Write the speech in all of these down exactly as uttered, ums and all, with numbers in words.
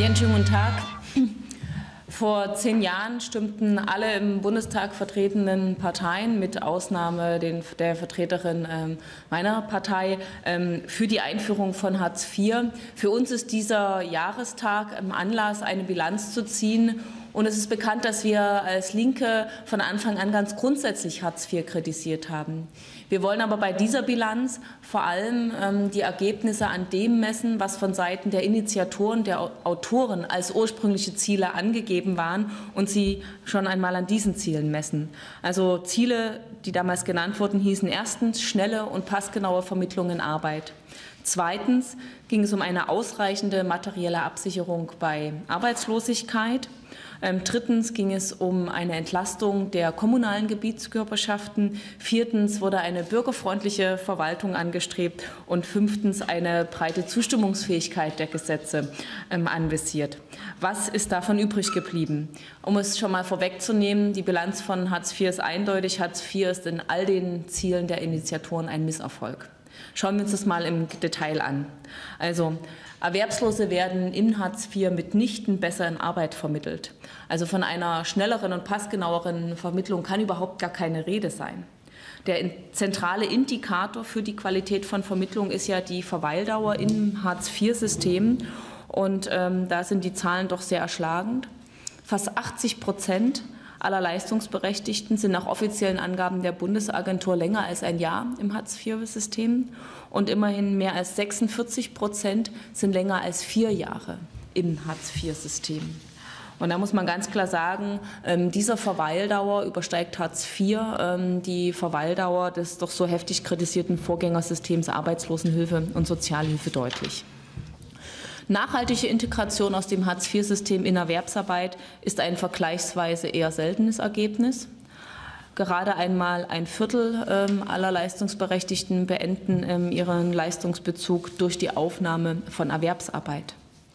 Einen schönen guten Tag. Vor zehn Jahren stimmten alle im Bundestag vertretenen Parteien, mit Ausnahme den, der Vertreterin ähm, meiner Partei, ähm, für die Einführung von Hartz vier. Für uns ist dieser Jahrestag ein Anlass, eine Bilanz zu ziehen. Und es ist bekannt, dass wir als Linke von Anfang an ganz grundsätzlich Hartz vier kritisiert haben. Wir wollen aber bei dieser Bilanz vor allem ähm, die Ergebnisse an dem messen, was von Seiten der Initiatoren, der Autoren als ursprüngliche Ziele angegeben waren und sie schon einmal an diesen Zielen messen. Also Ziele, die damals genannt wurden, hießen erstens schnelle und passgenaue Vermittlung in Arbeit. Zweitens ging es um eine ausreichende materielle Absicherung bei Arbeitslosigkeit. Ähm, drittens ging es um eine Entlastung der kommunalen Gebietskörperschaften. Viertens wurde eine bürgerfreundliche Verwaltung angestrebt und fünftens eine breite Zustimmungsfähigkeit der Gesetze ähm, anvisiert. Was ist davon übrig geblieben? Um es schon mal vorwegzunehmen, die Bilanz von Hartz vier ist eindeutig. Hartz vier ist in all den Zielen der Initiatoren ein Misserfolg. Schauen wir uns das mal im Detail an. Also, Erwerbslose werden in Hartz vier mitnichten besser in Arbeit vermittelt. Also von einer schnelleren und passgenaueren Vermittlung kann überhaupt gar keine Rede sein. Der zentrale Indikator für die Qualität von Vermittlung ist ja die Verweildauer im Hartz vier System. Und ähm, da sind die Zahlen doch sehr erschlagend. Fast achtzig Prozent aller Leistungsberechtigten sind nach offiziellen Angaben der Bundesagentur länger als ein Jahr im Hartz vier System und immerhin mehr als sechsundvierzig Prozent sind länger als vier Jahre im Hartz vier System. Und da muss man ganz klar sagen, ähm, dieser Verweildauer übersteigt Hartz vier ähm, die Verweildauer des doch so heftig kritisierten Vorgängersystems Arbeitslosenhilfe und Sozialhilfe deutlich. Nachhaltige Integration aus dem Hartz vier System in Erwerbsarbeit ist ein vergleichsweise eher seltenes Ergebnis. Gerade einmal ein Viertel ähm, aller Leistungsberechtigten beenden ähm, ihren Leistungsbezug durch die Aufnahme von Erwerbsarbeit.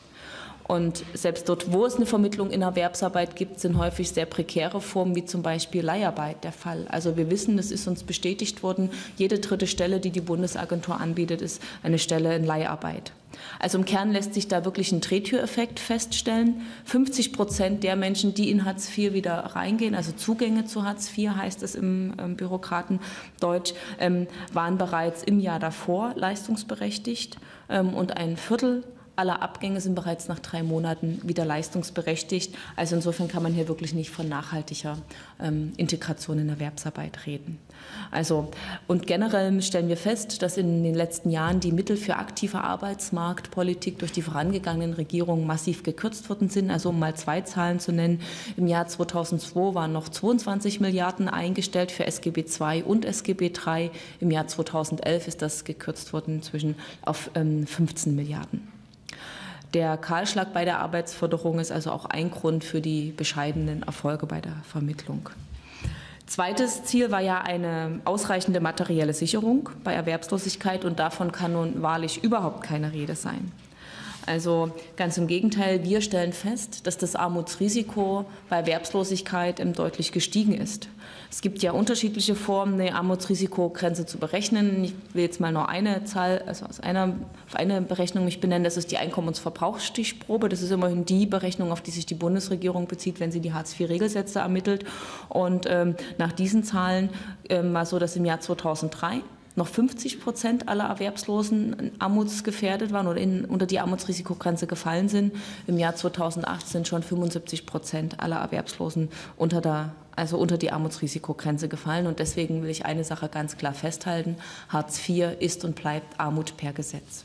Und selbst dort, wo es eine Vermittlung in Erwerbsarbeit gibt, sind häufig sehr prekäre Formen, wie zum Beispiel Leiharbeit der Fall. Also wir wissen, das ist uns bestätigt worden, jede dritte Stelle, die die Bundesagentur anbietet, ist eine Stelle in Leiharbeit. Also im Kern lässt sich da wirklich ein Drehtüreffekt feststellen. fünfzig Prozent der Menschen, die in Hartz vier wieder reingehen, also Zugänge zu Hartz vier heißt es im ähm, Bürokratendeutsch, ähm, waren bereits im Jahr davor leistungsberechtigt ähm, und ein Viertel aller Abgänge sind bereits nach drei Monaten wieder leistungsberechtigt. Also insofern kann man hier wirklich nicht von nachhaltiger ähm, Integration in Erwerbsarbeit reden. Also, und generell stellen wir fest, dass in den letzten Jahren die Mittel für aktive Arbeitsmarktpolitik durch die vorangegangenen Regierungen massiv gekürzt worden sind. Also um mal zwei Zahlen zu nennen, im Jahr zweitausendzwei waren noch zweiundzwanzig Milliarden eingestellt für S G B zwei und S G B drei. Im Jahr zweitausendelf ist das gekürzt worden inzwischen auf ähm, fünfzehn Milliarden. Der Kahlschlag bei der Arbeitsförderung ist also auch ein Grund für die bescheidenen Erfolge bei der Vermittlung. Zweites Ziel war ja eine ausreichende materielle Sicherung bei Erwerbslosigkeit und davon kann nun wahrlich überhaupt keine Rede sein. Also ganz im Gegenteil, wir stellen fest, dass das Armutsrisiko bei Erwerbslosigkeit deutlich gestiegen ist. Es gibt ja unterschiedliche Formen, eine Armutsrisikogrenze zu berechnen. Ich will jetzt mal nur eine Zahl, also aus einer, auf eine Berechnung mich benennen, das ist die Einkommensverbrauchsstichprobe. Das ist immerhin die Berechnung, auf die sich die Bundesregierung bezieht, wenn sie die Hartz vier Regelsätze ermittelt. Und ähm, nach diesen Zahlen ähm, war so, dass im Jahr zweitausenddrei noch fünfzig Prozent aller Erwerbslosen armutsgefährdet waren oder in, unter die Armutsrisikogrenze gefallen sind. Im Jahr zweitausendacht sind schon fünfundsiebzig Prozent aller Erwerbslosen unter, der, also unter die Armutsrisikogrenze gefallen. Und deswegen will ich eine Sache ganz klar festhalten. Hartz vier ist und bleibt Armut per Gesetz.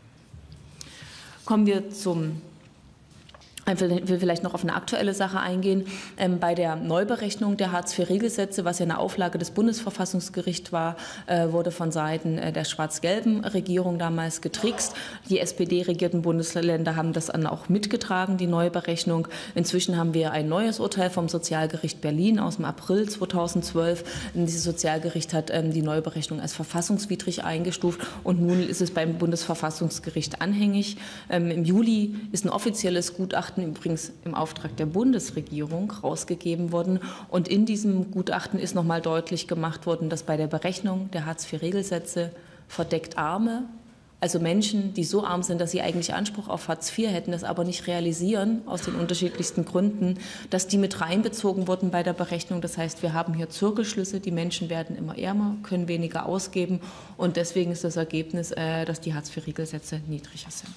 Kommen wir zum Ich will vielleicht noch auf eine aktuelle Sache eingehen. Ähm, bei der Neuberechnung der Hartz vier Regelsätze, was ja eine Auflage des Bundesverfassungsgerichts war, äh, wurde von Seiten äh, der schwarz-gelben Regierung damals getrickst. Die S P D-regierten Bundesländer haben das dann auch mitgetragen, die Neuberechnung. Inzwischen haben wir ein neues Urteil vom Sozialgericht Berlin aus dem April zweitausendzwölf. Dieses Sozialgericht hat ähm, die Neuberechnung als verfassungswidrig eingestuft und nun ist es beim Bundesverfassungsgericht anhängig. Ähm, Im Juli ist ein offizielles Gutachten übrigens im Auftrag der Bundesregierung rausgegeben worden. Und in diesem Gutachten ist noch mal deutlich gemacht worden, dass bei der Berechnung der Hartz vier Regelsätze verdeckt Arme Also Menschen, die so arm sind, dass sie eigentlich Anspruch auf Hartz vier hätten, das aber nicht realisieren, aus den unterschiedlichsten Gründen, dass die mit reinbezogen wurden bei der Berechnung. Das heißt, wir haben hier Zirkelschlüsse, die Menschen werden immer ärmer, können weniger ausgeben und deswegen ist das Ergebnis, dass die Hartz vier Regelsätze niedriger sind.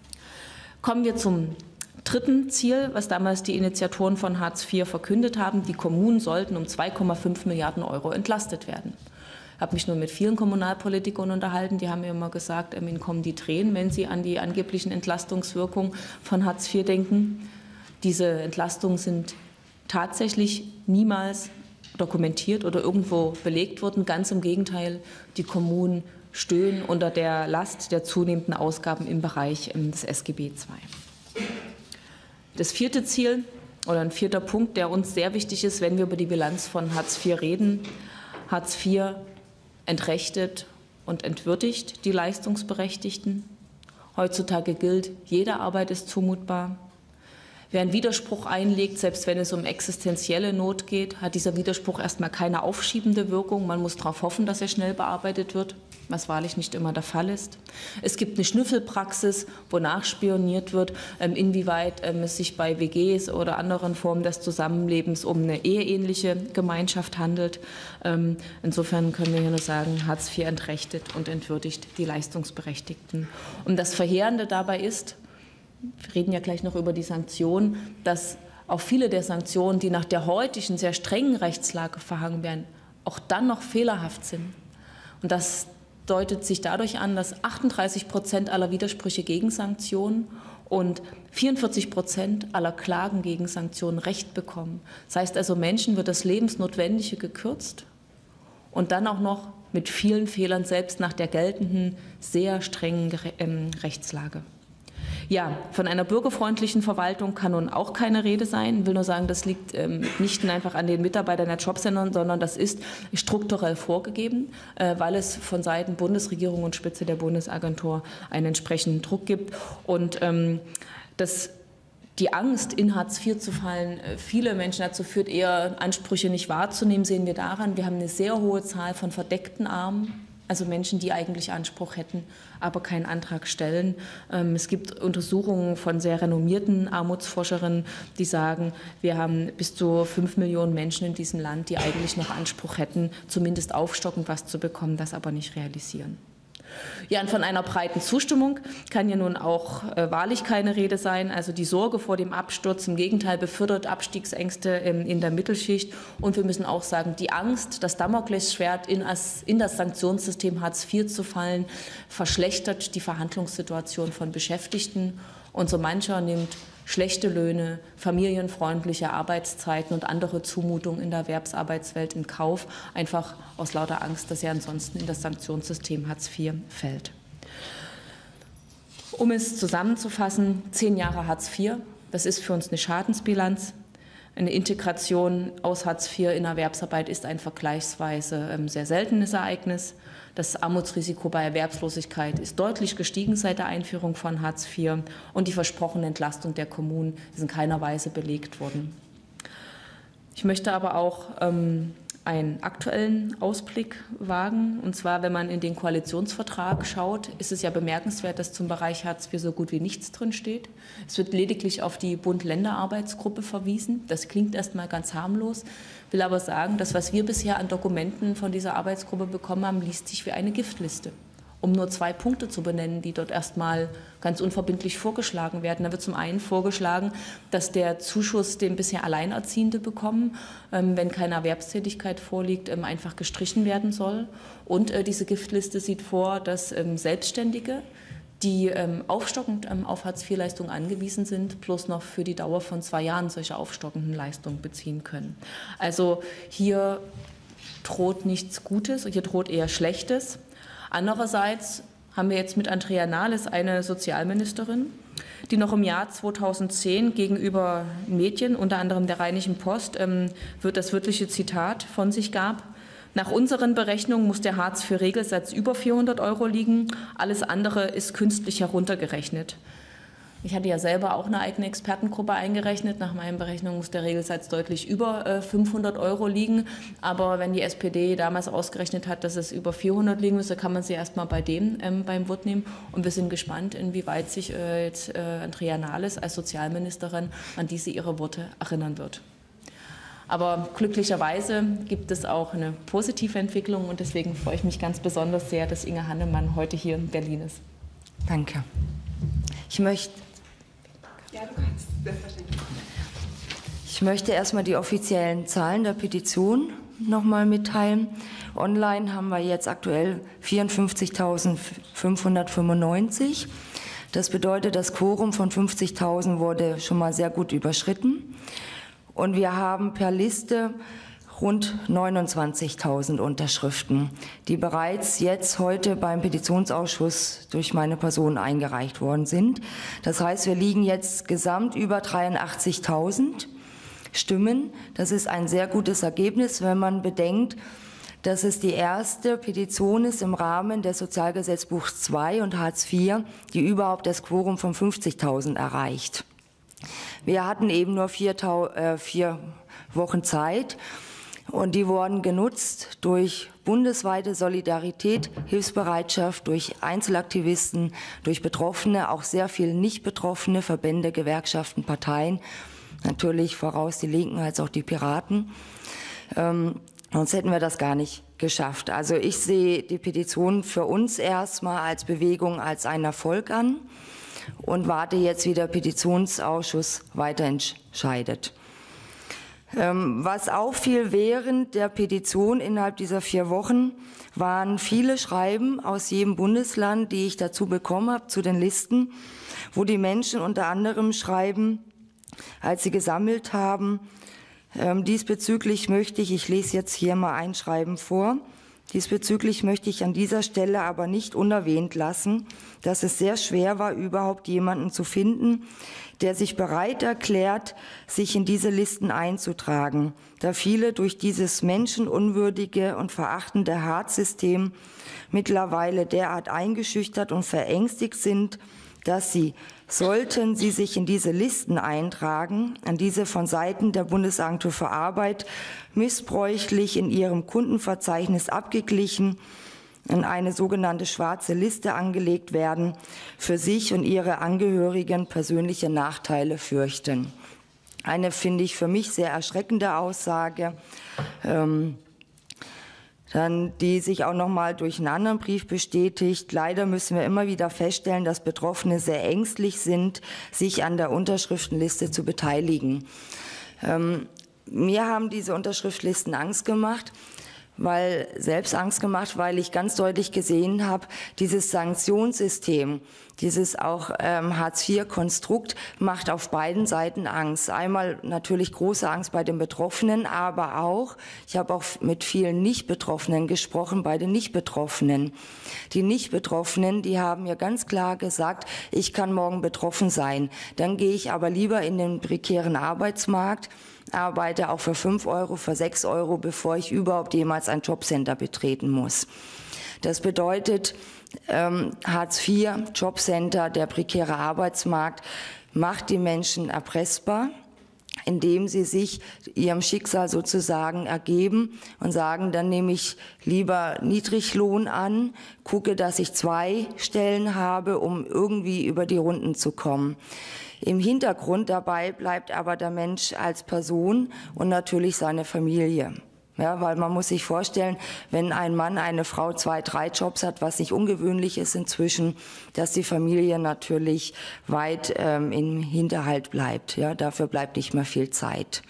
Kommen wir zum dritten Ziel, was damals die Initiatoren von Hartz vier verkündet haben. Die Kommunen sollten um zwei Komma fünf Milliarden Euro entlastet werden. Ich habe mich nur mit vielen Kommunalpolitikern unterhalten, die haben mir immer gesagt, ihnen kommen die Tränen, wenn sie an die angeblichen Entlastungswirkungen von Hartz vier denken. Diese Entlastungen sind tatsächlich niemals dokumentiert oder irgendwo belegt worden. Ganz im Gegenteil, die Kommunen stöhnen unter der Last der zunehmenden Ausgaben im Bereich des S G B zwei. Das vierte Ziel oder ein vierter Punkt, der uns sehr wichtig ist, wenn wir über die Bilanz von Hartz vier reden. Hartz vier entrechtet und entwürdigt die Leistungsberechtigten. Heutzutage gilt, jede Arbeit ist zumutbar. Wer einen Widerspruch einlegt, selbst wenn es um existenzielle Not geht, hat dieser Widerspruch erstmal keine aufschiebende Wirkung. Man muss darauf hoffen, dass er schnell bearbeitet wird, was wahrlich nicht immer der Fall ist. Es gibt eine Schnüffelpraxis, wonach spioniert wird, inwieweit es sich bei W Gs oder anderen Formen des Zusammenlebens um eine eheähnliche Gemeinschaft handelt. Insofern können wir hier nur sagen, Hartz vier entrechtet und entwürdigt die Leistungsberechtigten. Und das Verheerende dabei ist, wir reden ja gleich noch über die Sanktionen, dass auch viele der Sanktionen, die nach der heutigen sehr strengen Rechtslage verhangen werden, auch dann noch fehlerhaft sind. Und das deutet sich dadurch an, dass achtunddreißig Prozent aller Widersprüche gegen Sanktionen und vierundvierzig Prozent aller Klagen gegen Sanktionen Recht bekommen. Das heißt also, Menschen wird das Lebensnotwendige gekürzt und dann auch noch mit vielen Fehlern, selbst nach der geltenden, sehr strengen Rechtslage. Ja, von einer bürgerfreundlichen Verwaltung kann nun auch keine Rede sein. Ich will nur sagen, das liegt ähm, nicht einfach an den Mitarbeitern der Jobcenter, sondern das ist strukturell vorgegeben, äh, weil es von Seiten Bundesregierung und Spitze der Bundesagentur einen entsprechenden Druck gibt. Und ähm, das Die Angst, in Hartz vier zu fallen, viele Menschen dazu führt, eher Ansprüche nicht wahrzunehmen, sehen wir daran. Wir haben eine sehr hohe Zahl von verdeckten Armen. Also Menschen, die eigentlich Anspruch hätten, aber keinen Antrag stellen. Es gibt Untersuchungen von sehr renommierten Armutsforscherinnen, die sagen, wir haben bis zu fünf Millionen Menschen in diesem Land, die eigentlich noch Anspruch hätten, zumindest aufstockend was zu bekommen, das aber nicht realisieren. Ja, und von einer breiten Zustimmung kann ja nun auch äh, wahrlich keine Rede sein. Also die Sorge vor dem Absturz, im Gegenteil, befördert Abstiegsängste ähm, in der Mittelschicht. Und wir müssen auch sagen, die Angst, das Damoklesschwert in, in das Sanktionssystem Hartz vier zu fallen, verschlechtert die Verhandlungssituation von Beschäftigten. Und so mancher nimmt schlechte Löhne, familienfreundliche Arbeitszeiten und andere Zumutungen in der Erwerbsarbeitswelt in Kauf, einfach aus lauter Angst, dass er ansonsten in das Sanktionssystem Hartz vier fällt. Um es zusammenzufassen, zehn Jahre Hartz vier, das ist für uns eine Schadensbilanz. Eine Integration aus Hartz vier in Erwerbsarbeit ist ein vergleichsweise sehr seltenes Ereignis. Das Armutsrisiko bei Erwerbslosigkeit ist deutlich gestiegen seit der Einführung von Hartz vier und die versprochene Entlastung der Kommunen ist in keiner Weise belegt worden. Ich möchte aber auch ähm, einen aktuellen Ausblick wagen. Und zwar, wenn man in den Koalitionsvertrag schaut, ist es ja bemerkenswert, dass zum Bereich Hartz vier so gut wie nichts drin steht. Es wird lediglich auf die Bund-Länder-Arbeitsgruppe verwiesen. Das klingt erstmal ganz harmlos, will aber sagen, das, was wir bisher an Dokumenten von dieser Arbeitsgruppe bekommen haben, liest sich wie eine Giftliste. Um nur zwei Punkte zu benennen, die dort erstmal ganz unverbindlich vorgeschlagen werden. Da wird zum einen vorgeschlagen, dass der Zuschuss, den bisher Alleinerziehende bekommen, wenn keine Erwerbstätigkeit vorliegt, einfach gestrichen werden soll. Und diese Giftliste sieht vor, dass Selbstständige, die aufstockend auf Hartz vier Leistungen angewiesen sind, bloß noch für die Dauer von zwei Jahren solche aufstockenden Leistungen beziehen können. Also hier droht nichts Gutes, hier droht eher Schlechtes. Andererseits haben wir jetzt mit Andrea Nahles eine Sozialministerin, die noch im Jahr zweitausendzehn gegenüber Medien, unter anderem der Rheinischen Post, ähm, wird das wörtliche Zitat von sich gab: Nach unseren Berechnungen muss der Hartz vier Regelsatz über vierhundert Euro liegen, alles andere ist künstlich heruntergerechnet. Ich hatte ja selber auch eine eigene Expertengruppe eingerechnet. Nach meinen Berechnungen muss der Regelsatz deutlich über äh, fünfhundert Euro liegen. Aber wenn die S P D damals ausgerechnet hat, dass es über vierhundert liegen müsste, kann man sie erstmal bei dem ähm, beim Wort nehmen. Und wir sind gespannt, inwieweit sich äh, jetzt äh, Andrea Nahles als Sozialministerin an diese ihre Worte erinnern wird. Aber glücklicherweise gibt es auch eine positive Entwicklung und deswegen freue ich mich ganz besonders sehr, dass Inge Hannemann heute hier in Berlin ist. Danke. Ich möchte Ja, du kannst, selbstverständlich. Ich möchte erstmal die offiziellen Zahlen der Petition noch mal mitteilen. Online haben wir jetzt aktuell vierundfünfzigtausendfünfhundertfünfundneunzig. Das bedeutet, das Quorum von fünfzigtausend wurde schon mal sehr gut überschritten. Und wir haben per Liste rund neunundzwanzigtausend Unterschriften, die bereits jetzt heute beim Petitionsausschuss durch meine Person eingereicht worden sind. Das heißt, wir liegen jetzt gesamt über dreiundachtzigtausend Stimmen. Das ist ein sehr gutes Ergebnis, wenn man bedenkt, dass es die erste Petition ist im Rahmen des Sozialgesetzbuchs zwei und Hartz vier, die überhaupt das Quorum von fünfzigtausend erreicht. Wir hatten eben nur vier, äh, vier Wochen Zeit. Und die wurden genutzt durch bundesweite Solidarität, Hilfsbereitschaft, durch Einzelaktivisten, durch Betroffene, auch sehr viele nicht betroffene Verbände, Gewerkschaften, Parteien, natürlich voraus die Linken als auch die Piraten. Ähm, sonst hätten wir das gar nicht geschafft. Also ich sehe die Petition für uns erstmal als Bewegung, als einen Erfolg an und warte jetzt, wie der Petitionsausschuss weiter entscheidet. Was auffiel während der Petition innerhalb dieser vier Wochen, waren viele Schreiben aus jedem Bundesland, die ich dazu bekommen habe, zu den Listen, wo die Menschen unter anderem schreiben, als sie gesammelt haben, ähm, diesbezüglich möchte ich, ich lese jetzt hier mal ein Schreiben vor, diesbezüglich möchte ich an dieser Stelle aber nicht unerwähnt lassen, dass es sehr schwer war, überhaupt jemanden zu finden, der sich bereit erklärt, sich in diese Listen einzutragen, da viele durch dieses menschenunwürdige und verachtende Hartz-System mittlerweile derart eingeschüchtert und verängstigt sind, dass sie, sollten sie sich in diese Listen eintragen, an diese von Seiten der Bundesagentur für Arbeit missbräuchlich in ihrem Kundenverzeichnis abgeglichen, in eine sogenannte schwarze Liste angelegt werden, für sich und ihre Angehörigen persönliche Nachteile fürchten. Eine, finde ich, für mich sehr erschreckende Aussage, ähm, dann, die sich auch noch mal durch einen anderen Brief bestätigt. Leider müssen wir immer wieder feststellen, dass Betroffene sehr ängstlich sind, sich an der Unterschriftenliste zu beteiligen. Ähm, mir haben diese Unterschriftenlisten Angst gemacht, weil selbst Angst gemacht, weil ich ganz deutlich gesehen habe, dieses Sanktionssystem, dieses auch ähm, Hartz vier Konstrukt macht auf beiden Seiten Angst. Einmal natürlich große Angst bei den Betroffenen, aber auch, ich habe auch mit vielen Nicht-Betroffenen gesprochen, bei den Nicht-Betroffenen. Die Nicht-Betroffenen, die haben mir ganz klar gesagt, ich kann morgen betroffen sein. Dann gehe ich aber lieber in den prekären Arbeitsmarkt, arbeite auch für fünf Euro, für sechs Euro, bevor ich überhaupt jemals ein Jobcenter betreten muss. Das bedeutet, ähm, Hartz vier, Jobcenter, der prekäre Arbeitsmarkt macht die Menschen erpressbar, indem sie sich ihrem Schicksal sozusagen ergeben und sagen, dann nehme ich lieber Niedriglohn an, gucke, dass ich zwei Stellen habe, um irgendwie über die Runden zu kommen. Im Hintergrund dabei bleibt aber der Mensch als Person und natürlich seine Familie. Ja, weil man muss sich vorstellen, wenn ein Mann, eine Frau zwei, drei Jobs hat, was nicht ungewöhnlich ist inzwischen, dass die Familie natürlich weit ähm, im Hinterhalt bleibt. Ja, dafür bleibt nicht mehr viel Zeit.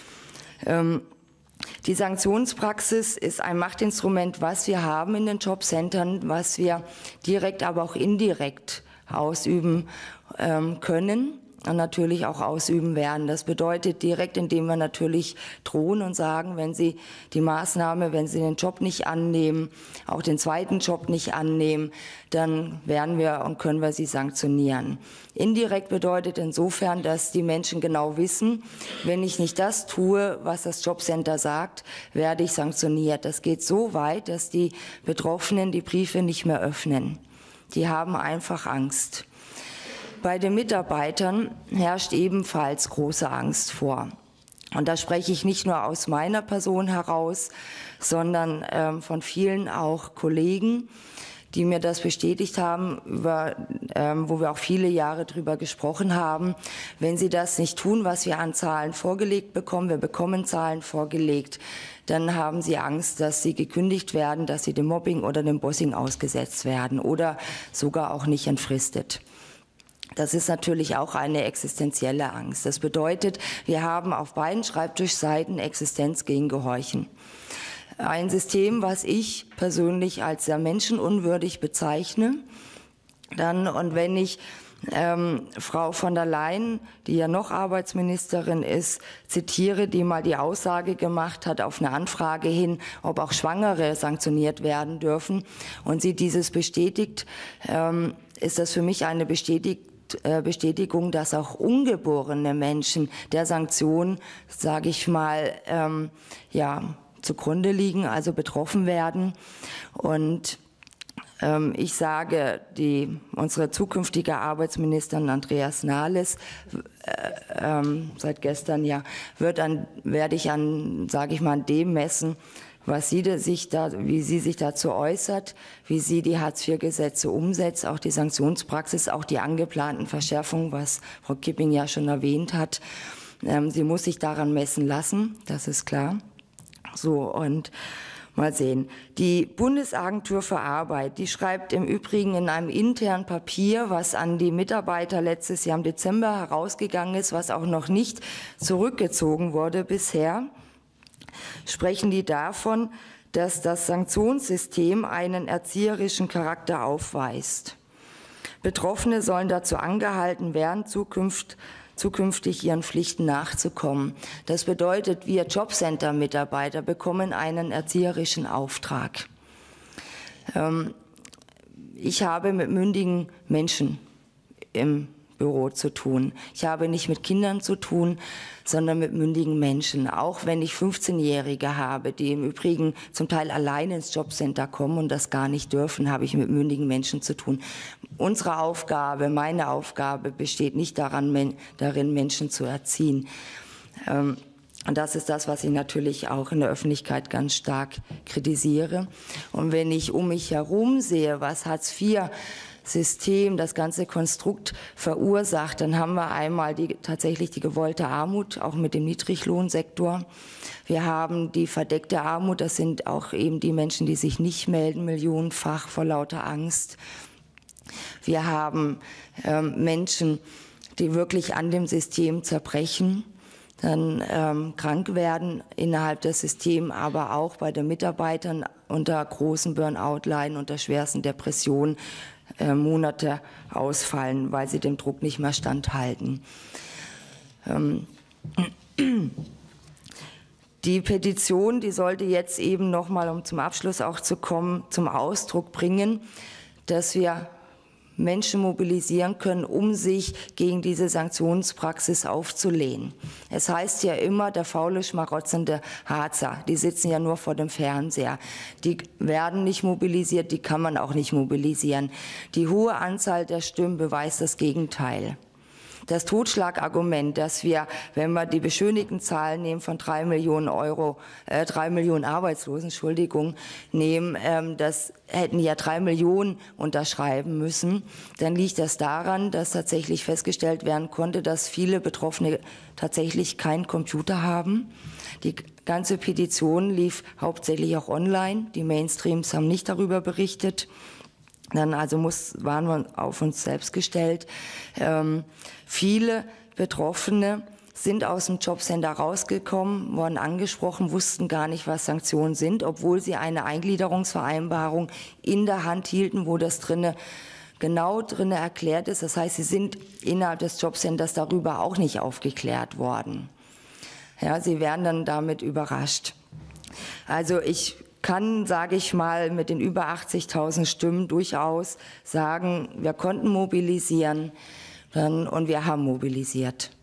Ähm, Die Sanktionspraxis ist ein Machtinstrument, was wir haben in den Jobcentern, was wir direkt, aber auch indirekt ausüben ähm, können und natürlich auch ausüben werden. Das bedeutet direkt, indem wir natürlich drohen und sagen, wenn Sie die Maßnahme, wenn Sie den Job nicht annehmen, auch den zweiten Job nicht annehmen, dann werden wir und können wir Sie sanktionieren. Indirekt bedeutet insofern, dass die Menschen genau wissen, wenn ich nicht das tue, was das Jobcenter sagt, werde ich sanktioniert. Das geht so weit, dass die Betroffenen die Briefe nicht mehr öffnen. Die haben einfach Angst. Bei den Mitarbeitern herrscht ebenfalls große Angst vor. Und da spreche ich nicht nur aus meiner Person heraus, sondern ähm, von vielen auch Kollegen, die mir das bestätigt haben, über, ähm, wo wir auch viele Jahre drüber gesprochen haben. Wenn sie das nicht tun, was wir an Zahlen vorgelegt bekommen, wir bekommen Zahlen vorgelegt, dann haben sie Angst, dass sie gekündigt werden, dass sie dem Mobbing oder dem Bossing ausgesetzt werden oder sogar auch nicht entfristet. Das ist natürlich auch eine existenzielle Angst. Das bedeutet, wir haben auf beiden Schreibtischseiten Existenz gegen Gehorchen. Ein System, was ich persönlich als sehr menschenunwürdig bezeichne. Dann, und wenn ich ähm, Frau von der Leyen, die ja noch Arbeitsministerin ist, zitiere, die mal die Aussage gemacht hat auf eine Anfrage hin, ob auch Schwangere sanktioniert werden dürfen, und sie dieses bestätigt, ähm, ist das für mich eine Bestätigung, Bestätigung, dass auch ungeborene Menschen der Sanktion, sage ich mal, ähm, ja, zugrunde liegen, also betroffen werden. Und ähm, ich sage, die, unsere zukünftige Arbeitsministerin Andreas Nahles, äh, ähm, seit gestern ja, wird an, werde ich an, sage ich mal, an dem messen, was sie sich da, wie sie sich dazu äußert, wie sie die Hartz vier Gesetze umsetzt, auch die Sanktionspraxis, auch die angeplanten Verschärfungen, was Frau Kipping ja schon erwähnt hat. Ähm, sie muss sich daran messen lassen, das ist klar. So, und mal sehen. Die Bundesagentur für Arbeit, die schreibt im Übrigen in einem internen Papier, was an die Mitarbeiter letztes Jahr im Dezember herausgegangen ist, was auch noch nicht zurückgezogen wurde bisher, sprechen die davon, dass das Sanktionssystem einen erzieherischen Charakter aufweist. Betroffene sollen dazu angehalten werden, zukünftig zukünftig ihren Pflichten nachzukommen. Das bedeutet, wir Jobcenter-Mitarbeiter bekommen einen erzieherischen Auftrag. Ähm, ich habe mit mündigen Menschen im Büro zu tun. Ich habe nicht mit Kindern zu tun, sondern mit mündigen Menschen. Auch wenn ich fünfzehnjährige habe, die im Übrigen zum Teil alleine ins Jobcenter kommen und das gar nicht dürfen, habe ich mit mündigen Menschen zu tun. Unsere Aufgabe, meine Aufgabe besteht nicht daran, darin, Menschen zu erziehen. Und das ist das, was ich natürlich auch in der Öffentlichkeit ganz stark kritisiere. Und wenn ich um mich herum sehe, was Hartz vier System, das ganze Konstrukt verursacht, dann haben wir einmal die, tatsächlich die gewollte Armut, auch mit dem Niedriglohnsektor. Wir haben die verdeckte Armut, das sind auch eben die Menschen, die sich nicht melden, millionenfach vor lauter Angst. Wir haben ähm, Menschen, die wirklich an dem System zerbrechen, dann ähm, krank werden innerhalb des Systems, aber auch bei den Mitarbeitern unter großen Burnout leiden, unter schwersten Depressionen, Äh, Monate ausfallen, weil sie dem Druck nicht mehr standhalten. Ähm, die Petition, die sollte jetzt eben noch mal, um zum Abschluss auch zu kommen, zum Ausdruck bringen, dass wir Menschen mobilisieren können, um sich gegen diese Sanktionspraxis aufzulehnen. Es heißt ja immer, der faule, schmarotzende Harzer, die sitzen ja nur vor dem Fernseher. Die werden nicht mobilisiert, die kann man auch nicht mobilisieren. Die hohe Anzahl der Stimmen beweist das Gegenteil. Das Totschlagargument, dass wir, wenn wir die beschönigten Zahlen nehmen von drei Millionen Euro, äh, drei Millionen Arbeitslosen, Entschuldigung, nehmen, ähm, das hätten ja drei Millionen unterschreiben müssen, dann liegt das daran, dass tatsächlich festgestellt werden konnte, dass viele Betroffene tatsächlich keinen Computer haben. Die ganze Petition lief hauptsächlich auch online. Die Mainstreams haben nicht darüber berichtet. Dann also muss, waren wir auf uns selbst gestellt. Ähm, viele Betroffene sind aus dem Jobcenter rausgekommen, wurden angesprochen, wussten gar nicht, was Sanktionen sind, obwohl sie eine Eingliederungsvereinbarung in der Hand hielten, wo das drinne, genau drinne erklärt ist. Das heißt, sie sind innerhalb des Jobcenters darüber auch nicht aufgeklärt worden. Ja, sie werden dann damit überrascht. Also ich kann, sage ich mal, mit den über achtzigtausend Stimmen durchaus sagen, wir konnten mobilisieren dann, und wir haben mobilisiert.